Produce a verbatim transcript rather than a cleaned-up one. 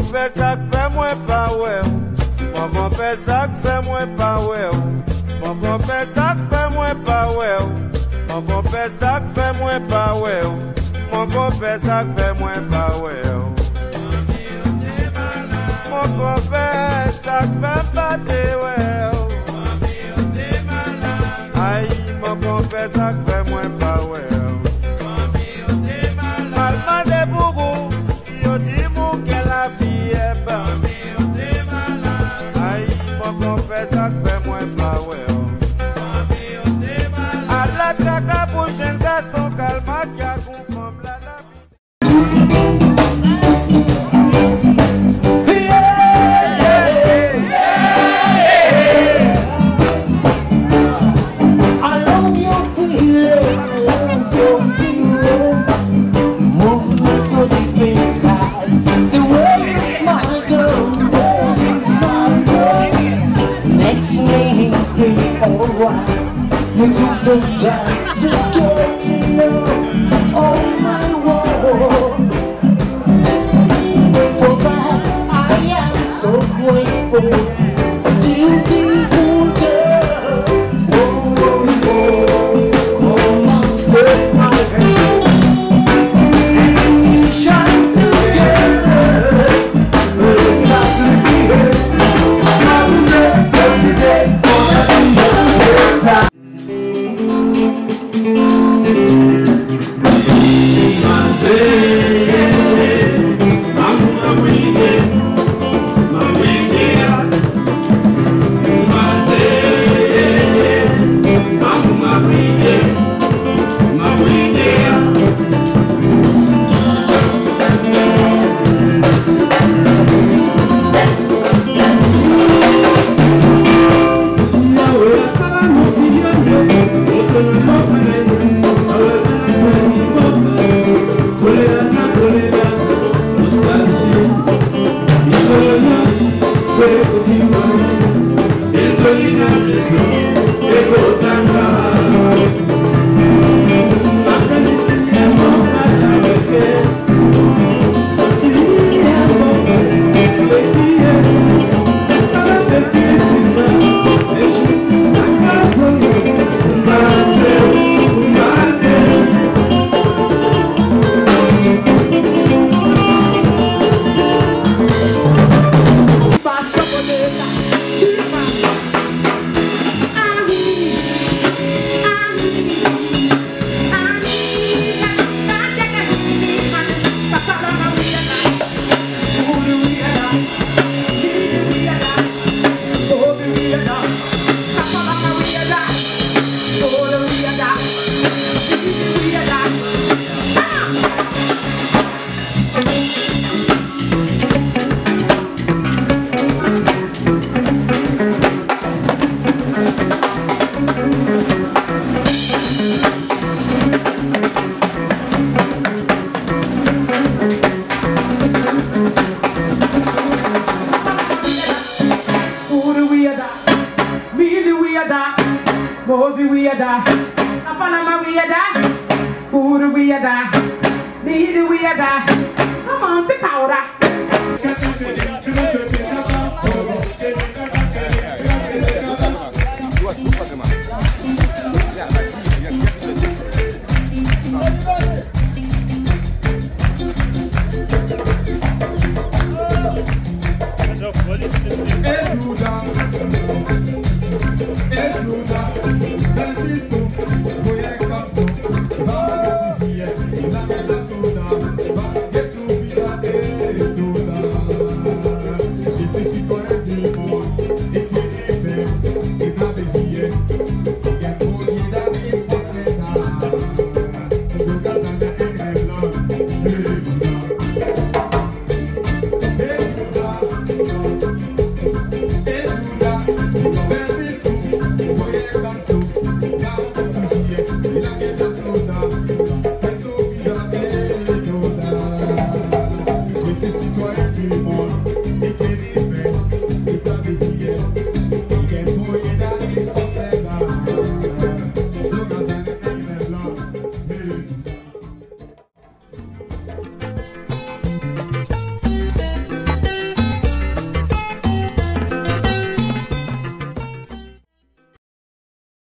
gon fè ça fait moi pas ouais. Mon gon fè ça fait moi pas ouais. Mon gon fè ça fait moi pas ouais. Mon gon fè ça fait moi pas ouais. Mon gon fè ça fait moi pas ouais. Mon gon fè ça fait pas de ouais. Aïe, mon gon fè ça fait moi pas ouais. Malman de bourou, yo di mou que la vie est bonne. Aïe, mon gon fè ça fait moi pas ouais. A la traque pour jeune garçon calma qui a conforme la la vie. You took the time to get to know all my world. For that I am so grateful. Beautiful girl. Oh, oh, oh. Come on, take my hand. We shine together. It's us together. I'm the president for the time. Bobby weirda, Panama weirda, Puru weirda, Be the weirda. Come on, the powder.